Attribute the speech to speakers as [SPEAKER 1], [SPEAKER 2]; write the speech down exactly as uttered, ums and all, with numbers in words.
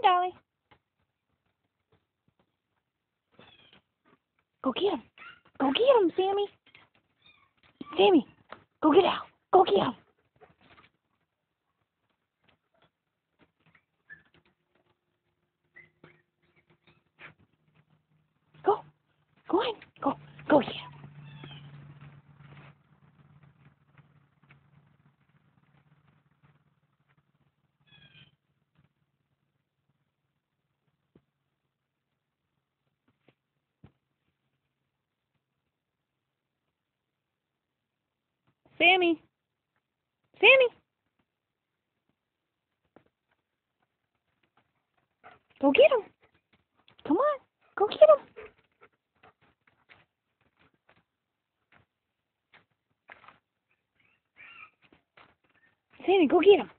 [SPEAKER 1] Dolly. Go get him. Go get him, Sammy. Sammy, go get Al. Go get him. Go. Go on. Go. Go get him. Sammy. Sammy. Go get him. Come on. Go get him. Sammy, go get him.